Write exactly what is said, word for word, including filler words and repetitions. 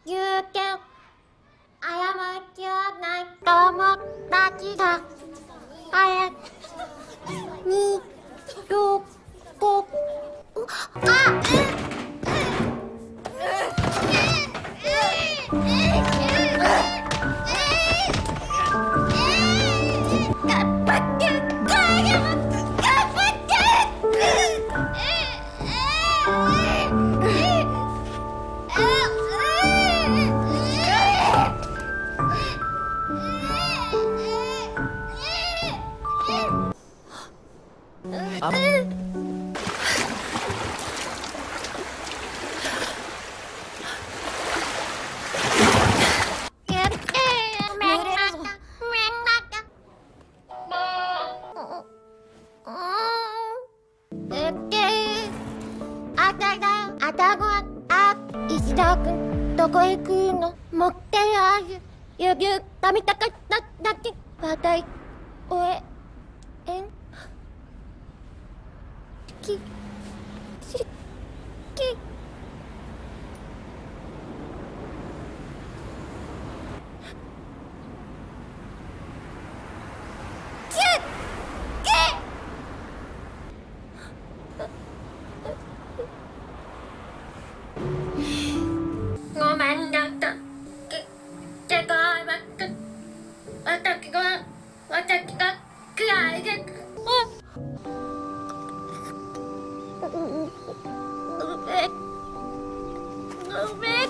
有権過ちはない友達が早くにどこあ頑張って頑張ってあどこへ行くの持ってある指を噛みたかっただけ話題終ええんきしきごめんなさい。け、けがわた、私が、私が嫌いです。ごめん。ごめん。